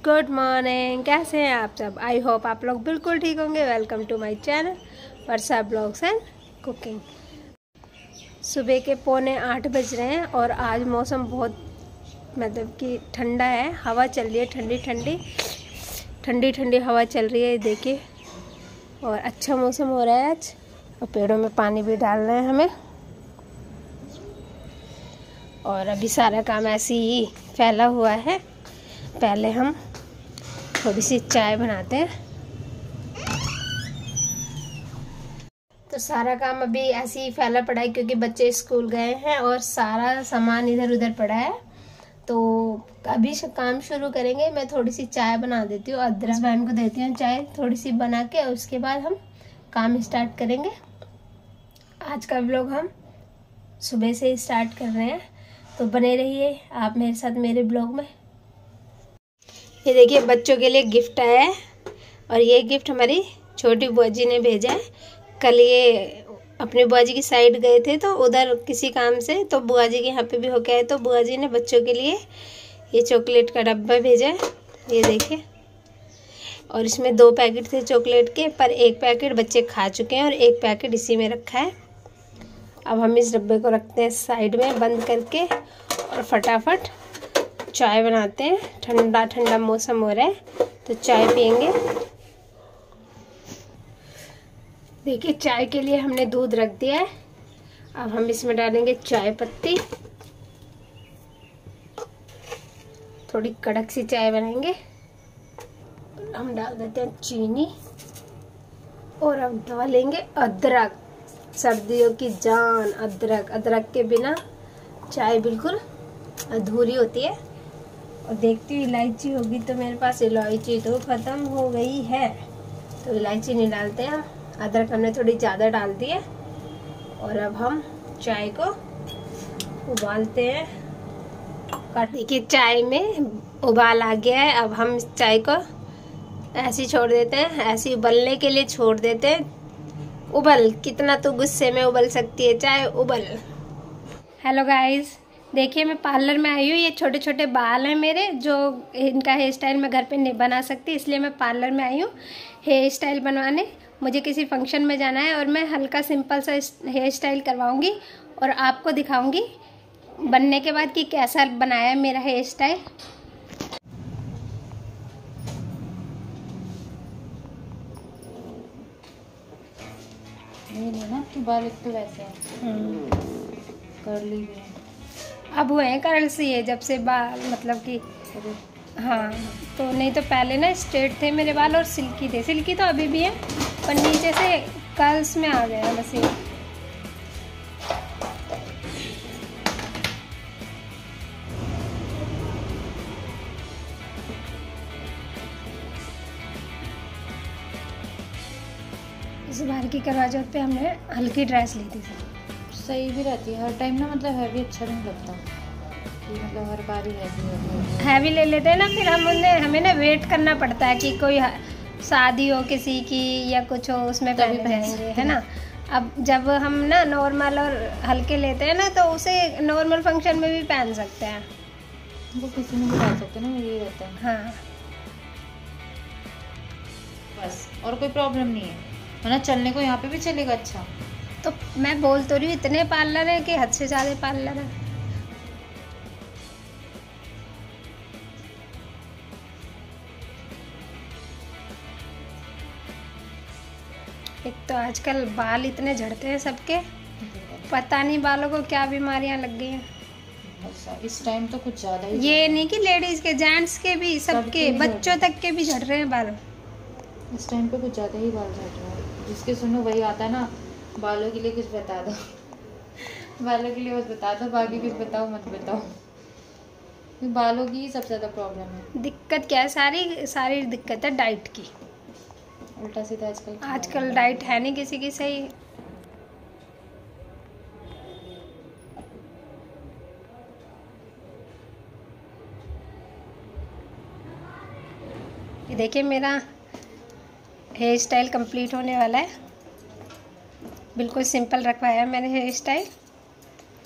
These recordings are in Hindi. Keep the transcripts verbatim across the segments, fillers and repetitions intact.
Good morning. कैसे हैं आप सब? आई होप आप लोग बिल्कुल ठीक होंगे। Welcome to my channel Varsha blogs and cooking. सुबह के पौने आठ बज रहे हैं और आज मौसम बहुत मतलब कि ठंडा है। हवा चल रही है, ठंडी ठंडी ठंडी ठंडी हवा चल रही है, देखिए। और अच्छा मौसम हो रहा है आज। और पेड़ों में पानी भी डालना है हमें। और अभी सारा काम ऐसे ही फैला हुआ है। पहले हम थोड़ी सी चाय बनाते हैं। तो सारा काम अभी ऐसे ही फैला पड़ा है क्योंकि बच्चे स्कूल गए हैं और सारा सामान इधर उधर पड़ा है। तो अभी काम शुरू करेंगे। मैं थोड़ी सी चाय बना देती हूँ, अदरक बहन को देती हूँ चाय थोड़ी सी बना के, और उसके बाद हम काम स्टार्ट करेंगे। आज का व्लॉग हम सुबह से ही स्टार्ट कर रहे हैं, तो बने रहिए आप मेरे साथ मेरे ब्लॉग में। ये देखिए बच्चों के लिए गिफ्ट आया है, और ये गिफ्ट हमारी छोटी बुआ जी ने भेजा है। कल ये अपने बुआ जी की साइड गए थे तो उधर किसी काम से, तो बुआ जी के यहाँ पे भी होके आए, तो बुआ जी ने बच्चों के लिए ये चॉकलेट का डब्बा भेजा है। ये देखिए, और इसमें दो पैकेट थे चॉकलेट के, पर एक पैकेट बच्चे खा चुके हैं और एक पैकेट इसी में रखा है। अब हम इस डब्बे को रखते हैं साइड में बंद करके, और फटाफट चाय बनाते हैं। ठंडा ठंडा मौसम हो रहा है तो चाय पियेंगे। देखिए चाय के लिए हमने दूध रख दिया है। अब हम इसमें डालेंगे चाय पत्ती। थोड़ी कड़क सी चाय बनाएंगे। हम डाल देते हैं चीनी, और अब डालेंगे अदरक। सर्दियों की जान अदरक। अदरक के बिना चाय बिल्कुल अधूरी होती है। और देखती हूँ इलायची होगी, तो मेरे पास इलायची तो ख़त्म हो गई है, तो इलायची नहीं डालते हैं। अदरक हमने थोड़ी ज़्यादा डाल दी है। और अब हम चाय को उबालते हैं। देखिए चाय में उबाल आ गया है। अब हम इस चाय को ऐसे ही छोड़ देते हैं, ऐसे उबलने के लिए छोड़ देते हैं। उबल, कितना तो गुस्से में उबल सकती है चाय, उबल। हेलो गाइस, देखिए मैं पार्लर में आई हूँ। ये छोटे छोटे बाल हैं मेरे, जो इनका हेयर स्टाइल मैं घर पे नहीं बना सकती, इसलिए मैं पार्लर में आई हूँ हेयर स्टाइल बनवाने। मुझे किसी फंक्शन में जाना है और मैं हल्का सिंपल सा हेयर स्टाइल करवाऊँगी और आपको दिखाऊँगी बनने के बाद कि कैसा बनाया है मेरा हेयर स्टाइल। ये नहीं ना कि बाल एक तो वैसे हैं, कर्ली भी है। अब हुए हैं कर्ल सी है जब से बाल, मतलब कि हाँ। तो नहीं तो पहले ना स्ट्रेट थे मेरे बाल और सिल्की थे। सिल्की तो अभी भी है, पर नीचे से कर्ल्स में आ गया बस ये। इस बार की करवा चौथ पे हमने हल्की ड्रेस ली थी। सही भी रहती है हर टाइम ना, मतलब हैवी अच्छा नहीं लगता कि मतलब हर बार ही हैवी हैवी ले लेते हैं ना, फिर हम उन्हें हमें ना वेट करना पड़ता है कि कोई शादी हो किसी की या कुछ हो, उसमें पहन जाएंगे, है ना। अब जब हम ना नॉर्मल और हल्के लेते हैं ना, तो उसे नॉर्मल फंक्शन में भी पहन सकते हैं, वो किसी में भी डाल सकते हैं ना, ये रहता है। हाँ बस, और कोई प्रॉब्लम नहीं है, वरना चलने को यहाँ पे भी चलेगा अच्छा। तो मैं बोल तो रही हूँ इतने पार्लर है कि हद से ज़्यादा पार्लर है। एक तो आजकल बाल इतने झड़ते हैं सबके, पता नहीं बालों को क्या बीमारियां लग गई हैं। इस टाइम तो कुछ ज़्यादा ही, ये नहीं कि लेडीज के, जेंट्स के भी, सबके, बच्चों तक के भी झड़ रहे हैं बाल। इस टाइम पे कुछ ज़्यादा ही बाल झड़ रहे हैं। जिसके सुनो वही आता है ना, बालों के लिए कुछ बता दो बालों के लिए बस बता दो, बाकी कुछ बताओ मत बताओ। बालों की सबसे ज़्यादा प्रॉब्लम है। दिक्कत क्या है? सारी सारी दिक्कत है डाइट की। उल्टा सीधा आजकल आजकल डाइट है नहीं किसी की सही। ये देखिए मेरा हेयर स्टाइल कंप्लीट होने वाला है। बिल्कुल सिंपल रखवाया है मैंने हेयर स्टाइल।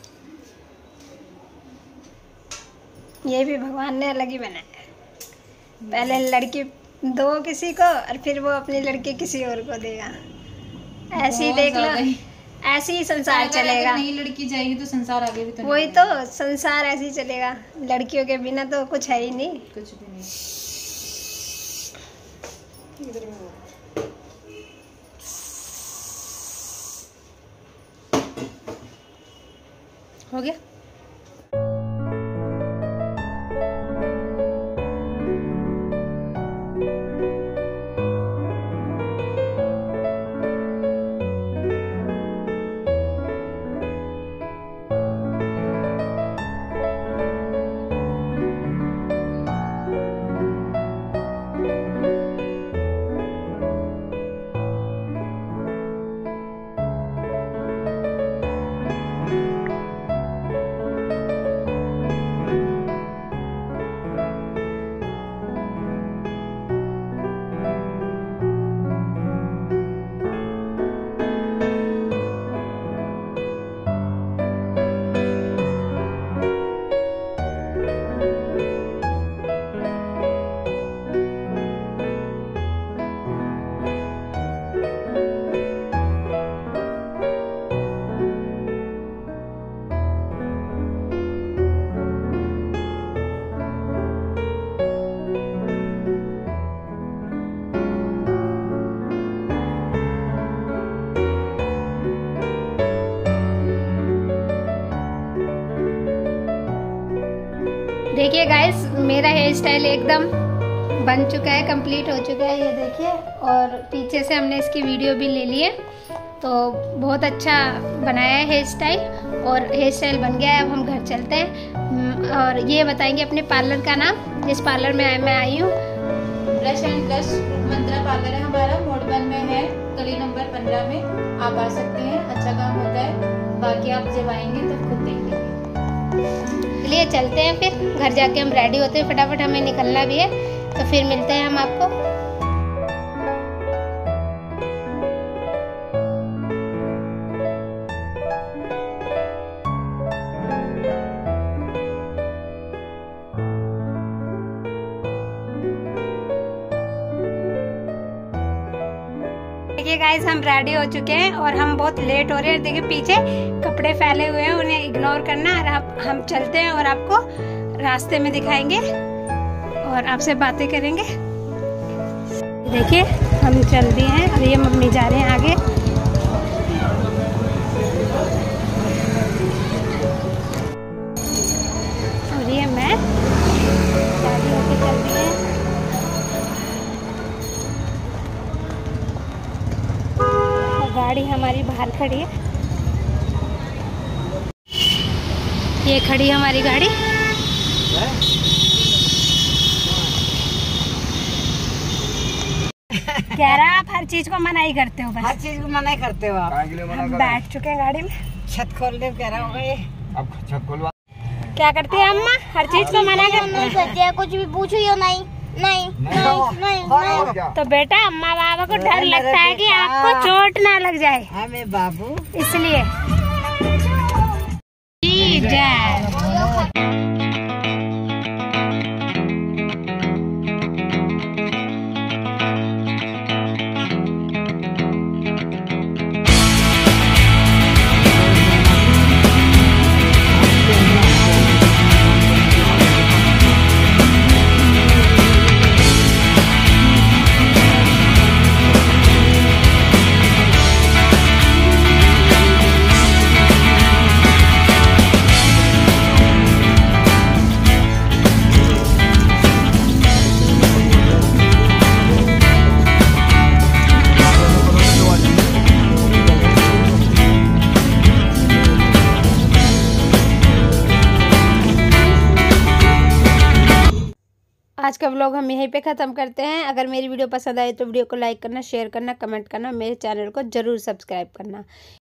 ये भी भगवान ने अलग ही बनाया है। पहले लड़की दो किसी को और फिर वो अपनी लड़की किसी और को देगा। ऐसे ही देख लो, ऐसे ही संसार चलेगा। नई लड़की जाएगी तो संसार आगे भी तो वही तो, संसार ऐसे ही चलेगा। लड़कियों के बिना तो कुछ है ही नहीं, कुछ भी नहीं। हो गया। देखिए गाइस, मेरा हेयर स्टाइल एकदम बन चुका है, कंप्लीट हो चुका है, ये देखिए। और पीछे से हमने इसकी वीडियो भी ले ली है, तो बहुत अच्छा बनाया है हेयर स्टाइल। और हेयर स्टाइल बन गया है, अब हम घर चलते हैं और ये बताएंगे अपने पार्लर का नाम, जिस पार्लर में मैं आई हूँ। Brush and blush Mantra parlour है हमारा, मोडबन में है, गली नंबर पंद्रह में। आप आ सकते हैं, अच्छा काम होता है। बाकी आप जब आएंगे तब खुद देखेंगे। चलिए चलते हैं, फिर घर जाके हम रेडी होते हैं, फटाफट हमें निकलना भी है। तो फिर मिलते हैं हम आपको। देखिए गाइस, हम रेडी हो चुके हैं और हम बहुत लेट हो रहे हैं। देखिए पीछे कपड़े फैले हुए हैं, उन्हें इग्नोर करना। और आप हम चलते हैं और आपको रास्ते में दिखाएंगे और आपसे बातें करेंगे। देखिए हम चल दिए हैं और ये मम्मी जा रहे हैं आगे। और ये मैं शादी होके चल रही है। गाड़ी हमारी बाहर खड़ी है, ये खड़ी है हमारी गाड़ी। कह रहा आप हर चीज को मना ही करते हो, बस हर चीज को मना ही करते हो आप। हम बैठ चुके हैं गाड़ी में, छत खोल दे कह रहा होगा ये। अब छत खोलवा। क्या करती है अम्मा? हर चीज को मना करते हैं, कुछ भी पूछो या नहीं नहीं नहीं नहीं, नहीं। तो बेटा अम्मा बाबा को डर लगता है कि आपको चोट ना लग जाए, हमें बाबू इसलिए। जी जय। आज का व्लॉग हम यहीं पे ख़त्म करते हैं। अगर मेरी वीडियो पसंद आए तो वीडियो को लाइक करना, शेयर करना, कमेंट करना, मेरे चैनल को ज़रूर सब्सक्राइब करना।